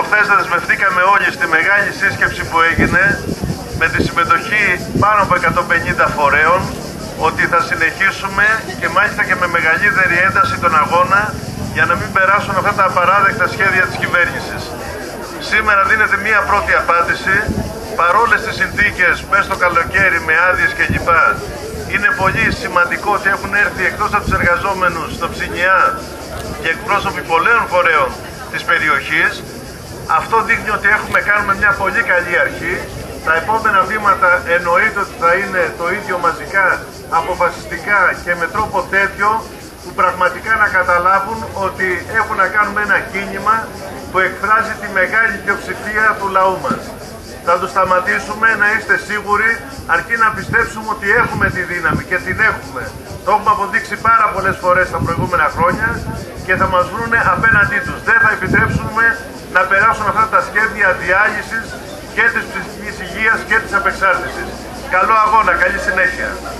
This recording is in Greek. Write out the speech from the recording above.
χθες δεσμευτήκαμε όλοι στη μεγάλη σύσκεψη που έγινε με τη συμμετοχή πάνω από 150 φορέων ότι θα συνεχίσουμε και μάλιστα και με μεγαλύτερη ένταση τον αγώνα για να μην περάσουν αυτά τα απαράδεκτα σχέδια της κυβέρνησης. Σήμερα δίνεται μία πρώτη απάντηση. Παρόλες τις συνθήκες μέσα στο καλοκαίρι με άδειες κλπ. Είναι πολύ σημαντικό ότι έχουν έρθει εκτός από τους εργαζόμενους στο Ψινιά και εκπρόσωποι πολλών φορέων της περιοχής. Αυτό δείχνει ότι κάνουμε μια πολύ καλή αρχή. Τα επόμενα βήματα εννοείται ότι θα είναι το ίδιο μαζικά, αποφασιστικά και με τρόπο τέτοιο που πραγματικά να καταλάβουν ότι έχουν να κάνουμε ένα κίνημα που εκφράζει τη μεγάλη πλειοψηφία του λαού μας. Θα το σταματήσουμε, να είστε σίγουροι, αρκεί να πιστέψουμε ότι έχουμε τη δύναμη και την έχουμε. Το έχουμε αποδείξει πάρα πολλές φορές τα προηγούμενα χρόνια και θα μας βρούνε απέναντί τους. Δεν θα επιτρέψουμε να περάσουν αυτά τα σχέδια διάλυσης και της ψυχικής υγείας και της απεξάρτησης. Καλό αγώνα, καλή συνέχεια.